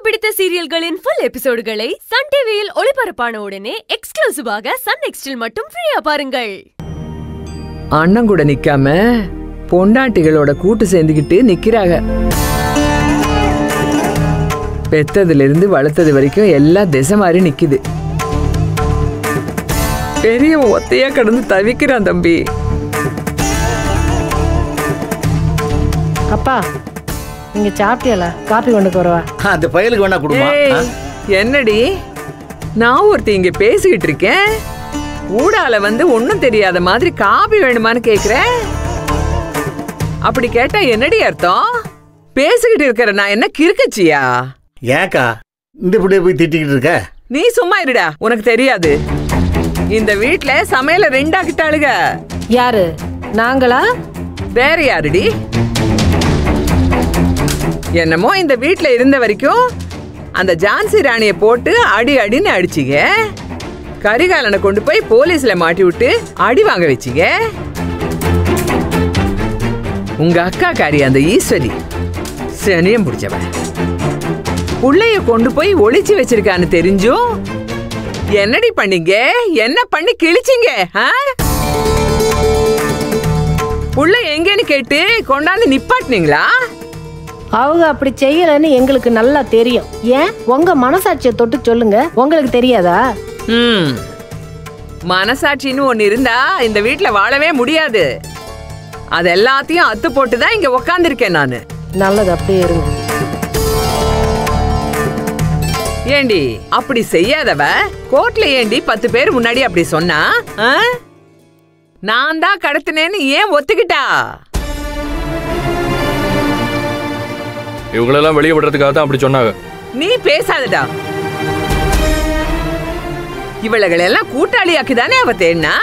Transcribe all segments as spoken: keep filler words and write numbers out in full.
பிடித்த சீரியல்களின் full எபிசோடுகளை Sun டிவியில் ஒளிபரப்பான உடனே எக்ஸ்க்ளூசிவாக சன் நெக்ஸ்டில் மட்டும் ஃப்ரீயா பாருங்கள். அண்ணன் கூட நிக்காம பொண்டாட்டிகளோட கூட்டு சேர்ந்துக்கிட்டு நிக்கிறாங்க. பெத்ததுல இருந்து வளர்த்தது வரைக்கும் எல்லாம் திசை மாறி நிக்குது. பெரிய ஒத்தையா கடந்து தவிக்கிறான் தம்பி. அப்பா நீங்க சாப்பிட்டியல காபி கொண்டு வரவா? அந்த பயலுக்கு வேணா கொடுமா. என்னடி நான் ஒருத்தி இங்க பேசிக்கிட்டு இருக்கேன், ஊடால வந்து ஒன்னும் தெரியாத மாதிரி காபி வேணுமான்னு கேக்குறேன். அப்படி கேட்டா என்னடி அர்த்தம்? பேசிக்கிட்டு இருக்கிற நான் என்ன கிறுக்கச்சியா? ஏக்கா இந்த இப்படியே போய் திட்டிக்கிட்டு இருக்க? நீ சும்மா இருடா, உனக்கு தெரியாது. இந்த வீட்ல சமையல ரெண்டாக்கிட்டாளுக. யாரு? நாங்களா? வேற யாருடி? என்னமோ இந்த வீட்ல இருந்த வரைக்கும் அந்த ஜான்சி ராணிய போட்டு அடி அடின்னு அடிச்சிங்க. கரிகாலனை கொண்டு போய் போலீஸ்ல மாட்டி விட்டு அடி வாங்க வச்சிங்க. உங்க அக்கா காரி அந்த ஈஸ்வரி சனியம் பிடிச்சவ புள்ளைய கொண்டு போய் ஒளிச்சு வச்சிருக்கான்னு தெரிஞ்சும் என்னடி பண்ணீங்க? என்ன பண்ணி கிழிச்சிங்க? புள்ள எங்கன்னு கேட்டு கொண்டாந்து நிப்பாட்டினீங்களா? அவங்க அப்படி செய்யலன்னு எங்களுக்கு நல்லா தெரியும். ஏன் உங்க மனசாட்சியை தொட்டு சொல்லுங்க, உங்களுக்கு தெரியாதா? ம் மனசாட்சின்னு ஒன்னு இருந்தா இந்த வீட்ல வாழவே முடியாது. அது எல்லாத்தையும் அத்து போட்டுதான் இங்க உக்காந்துருக்கேன் நானு. நல்லது, அப்படியே இருங்க. ஏண்டி அப்படி செய்யாதவ கோர்ட்ல ஏண்டி பத்து பேர் முன்னாடி அப்படி சொன்னா? நான் தான் கடத்தினேன்னு ஏன் ஒத்துக்கிட்டா? இவங்களெல்லாம் வெளியே விடுறதுக்காக தான் அப்படி சொன்னாங்க. நீ பேசாதடா. இவளகளெல்லாம் கூட்டாளியாக்குதானே அவ தேடினா?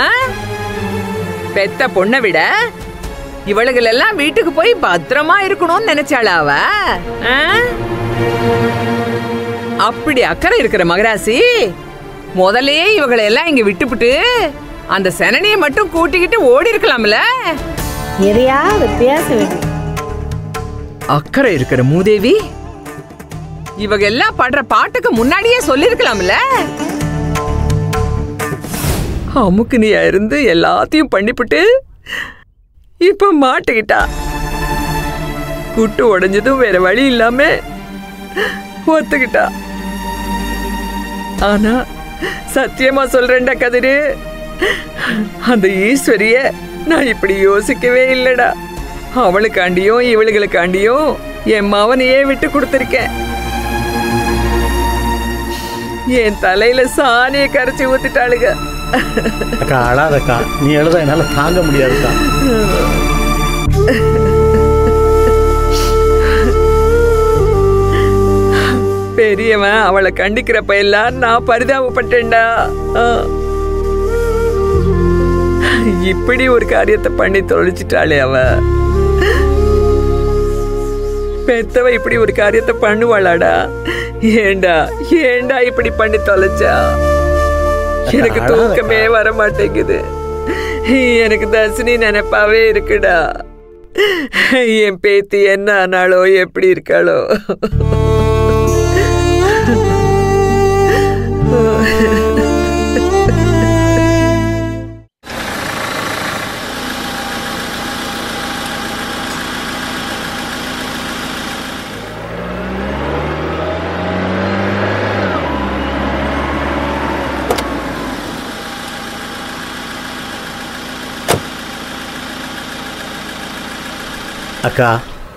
பெத்த பொண்ணை விட இவளுகளெல்லாம் வீட்டுக்கு போய் பத்திரமா இருக்கணும்னு நினைச்சாளா அவ? அப்படி அக்கறை இருக்கிற மகராசி முதலே இவங்களை எல்லாம் இங்க விட்டுப்புட்டு அந்த சனனியை மட்டும் கூட்டிக்கிட்டு ஓடி இருக்கலாம்ல. எதையாவது பேச வேண்டிய அக்கறை இருக்கிற மூதேவி இவங்க எல்லாம் படுற பாட்டுக்கு முன்னாடியே சொல்லிருக்கலாம்ல. அமுக்குனியா இருந்து எல்லாத்தையும் பண்ணிவிட்டு இப்ப மாட்டிக்கிட்டா. குட்டு உடைஞ்சதும் வேற வழி இல்லாம ஒத்துக்கிட்டா. ஆனா சத்தியமா சொல்றேன்டா கதிரு, அந்த ஈஸ்வரிய நான் இப்படி யோசிக்கவே இல்லடா. அவளுக்காண்டியும் இவளுகளுக்காண்டியும் என் மவனையே விட்டு கொடுத்திருக்கேன். என் தலையில சாணிய கரைச்சி ஊத்திட்டாளுங்க. அக்கா அழாதக்கா, நீ எழுத என்னால தாங்க முடியாதுக்கா. பெரியவன் அவளை கண்டிக்கிறப்ப எல்லாம் நான் பரிதாபப்பட்டேன்டா. இப்படி ஒரு காரியத்தை பண்ணி தொலைச்சிட்டாளே அவ. பெத்தவ இப்படி ஒரு காரியத்தை பண்ணுவாளாடா? ஏண்டா ஏண்டா இப்படி பண்ணி தொலைச்சா? எனக்கு தூக்கமே வர மாட்டேங்குது. எனக்கு தர்சினி நினைப்பாவே இருக்குடா. என் பேத்தி என்ன ஆனாலோ எப்படி இருக்காளோ? அக்கா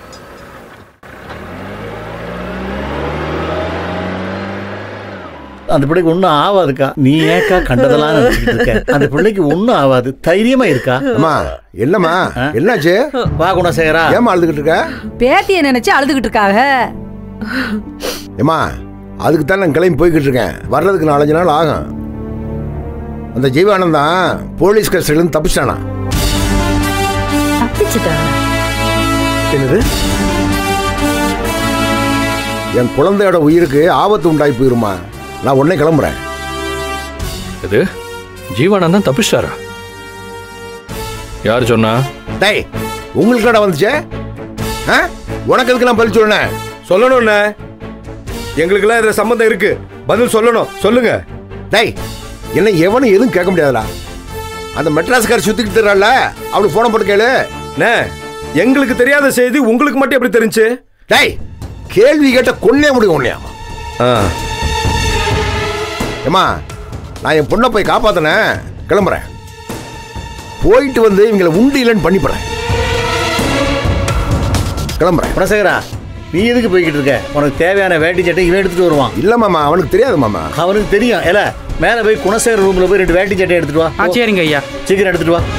அந்த பிள்ளைக்கு ஒன்னும் ஆகாதுக்கா. நீ ஏக்கா கண்டதெல்லாம் நினைச்சுக்கிட்டு இருக்க? அந்த பிள்ளைக்கு ஒன்னும் ஆகாது, தைரியமா இருக்கா. அம்மா என்னம்மா என்னாச்சு? வா குணசேகரா. ஏமா அழுதுகிட்டு இருக்க? பேத்திய நினைச்சு அழுதுகிட்டு இருக்காக. ஏமா அதுக்கு தான் நான் கிளம்பி போய்கிட்டு இருக்கேன். வர்றதுக்கு நாலஞ்சு நாள் ஆகும். அந்த ஜீவானந்த் தான் போலீஸ் கஸ்டடியிலிருந்து தப்பிச்சிட்டானா? என்னது? என் குழந்தையோட உயிருக்கு ஆபத்து உண்டாகி போயிருமா. நான் உடனே கிளம்புறேன். இது ஜீவானந்தான் தப்பிச்சாரா? யார் சொன்னா? டேய் உங்களுக்கு கடை வந்துச்சே? உனக்கு எதுக்கு நான் பதில் சொல்லணும் சொல்லணும்னு எங்களுக்கெல்லாம் இதுல சம்பந்தம் இருக்கு, பதில் சொல்லணும். சொல்லுங்க. டேய், என்ன எவனும் எதுவும் கேட்க முடியாதுடா. அந்த மெட்ராஸ்கார சுத்திக்கிட்டு தர்றாள், அவளுக்கு போன போட்டு கேளு. எங்களுக்கு தெரியாத செய்தி உங்களுக்கு மட்டும் எப்படி தெரிஞ்சு? டேய், கேள்வி கேட்ட கொன்னே முடியும் உன்னையாமா. ஏமா, நான் என் பொண்ணை போய் காப்பாத்தினேன், கிளம்புறேன். போயிட்டு வந்து இவங்களை உண்டு இல்லைன்னு பண்ணி போறேன். கிளம்புறேன். குணசேகரா, நீ எதுக்கு போய்கிட்டு இருக்க? உனக்கு தேவையான வேட்டி சட்டை இவன் எடுத்துட்டு வருவான். இல்ல மாமா, அவனுக்கு தெரியாது மாமா. அவனுக்கு தெரியும். ஏல மேல போய் குணசேகர ரூம்ல போய் ரெண்டு வேட்டி சட்டை எடுத்துட்டு வா. சரிங்க ஐயா. சீக்கிரம் எடுத்துட்டு வா.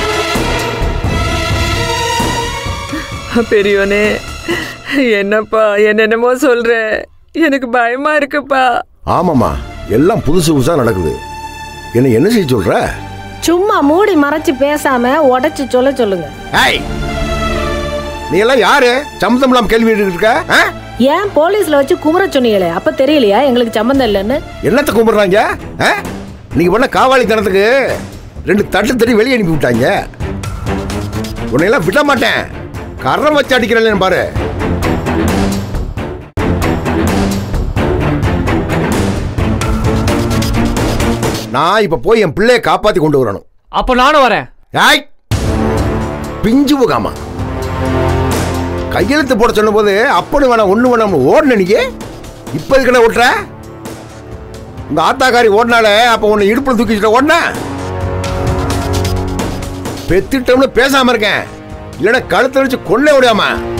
பெரியவனே, என்னப்பா என்னென்னமோ சொல்ற, எனக்கு பயமா இருக்குப்பா. ஆமாமா, எல்லாம் புதுசு புதுசா நடக்குது. என்ன என்ன செய்ய சொல்ற? சும்மா மூடி மறைச்சு பேசாம உடைச்சு சொல்ல சொல்லுங்க. ஏய், நீ எல்லாம் யாரு? சம்பந்தம் இல்லாம கேள்வி இருக்க? ஏன் போலீஸ்ல வச்சு குமர சொன்னீங்களே, அப்ப தெரியலையா எங்களுக்கு சம்பந்தம் இல்லைன்னு? என்னத்த கும்பிடுறாங்க? நீங்க பண்ண காவாலித்தனத்துக்கு ரெண்டு தட்டு தட்டி வெளியே அனுப்பி விட்டாங்க. உன்னையெல்லாம் விட மாட்டேன். கரம் வச்சு அடிக்கிறேன் பாரு. நான் இப்ப போய் என் பிள்ளைய காப்பாத்தி கொண்டு வரணும். அப்ப நானும் வரேன். பிஞ்சு போகாமா கையெழுத்து போட சொன்ன போது அப்படி வேணாம் ஒண்ணு வேணாம் ஓடன. நீங்க இப்ப இதுக்கட ஓட்டுற? உங்க ஆத்தாக்காரி ஓடினால அப்ப உன்னை இடுப்புல தூக்கிட்டு ஓடன. பெத்திட்டோம்னு பேசாம இருக்கேன், இல்லைன்னா கழுத்தை வச்சு கொள்ளை விடாம.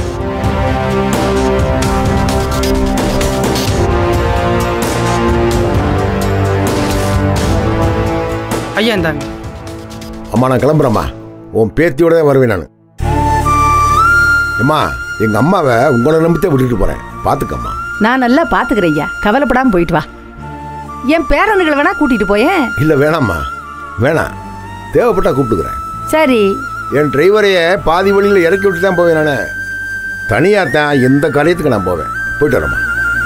ஐயா இந்தாங்க. அம்மா, நான் கிளம்புறேம்மா. உன் பேத்தியோட தான் வருவேன் நான். அம்மா, எங்க அம்மாவை உங்களை நம்பித்தான் விட்டுட்டு போறேன், பாத்துக்கம்மா. நான் நல்லா பாத்துக்கிறேன் ஐயா, கவலைப்படாம போயிட்டு வா. என் பேரனுகளை வேணா கூட்டிட்டு போயேன். இல்ல வேணாம்மா, வேணாம். தேவைப்பட்டா கூப்பிட்டுக்கிறேன். சரி. என் டிரைவரைய பாதி வழியில் இறக்கி விட்டு தான் போவேன் நான். தனியாத்தான் எந்த காரியத்துக்கு நான் போவேன். போயிட்டு வரேம்மா.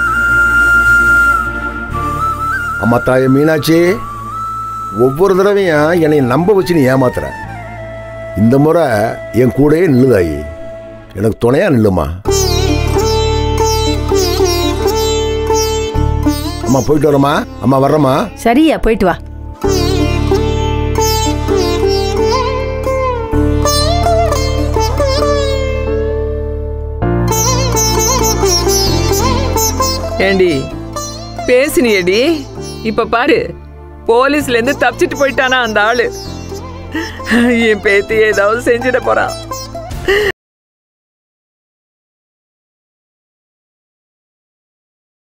அம்மா தாய மீனாட்சி, ஒவ்வொரு தடவையும் என்னை நம்ப வச்சு நீ ஏமாத்துற. இந்த முறை என் கூடயே நில்லுதாயி, எனக்கு துணையா நில்லுமா. அம்மா போயிட்டு வரமா. அம்மா வர்றமா. சரியா, போயிட்டு வா. ஏண்டி பேசினியடி? இப்ப பாரு, போலீஸ்ல இருந்து தப்பிச்சிட்டு போயிட்டானா அந்த ஆளு. என் பேத்தி ஏதாவது செஞ்சிட போறான்.